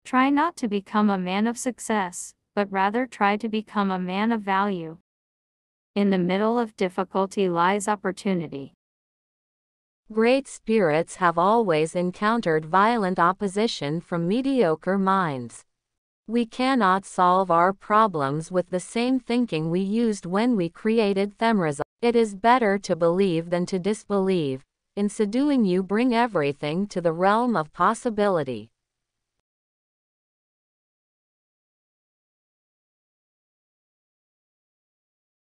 Try not to become a man of success, but rather try to become a man of value. In the middle of difficulty lies opportunity. Great spirits have always encountered violent opposition from mediocre minds. We cannot solve our problems with the same thinking we used when we created Themrism. It is better to believe than to disbelieve. In so doing, you bring everything to the realm of possibility.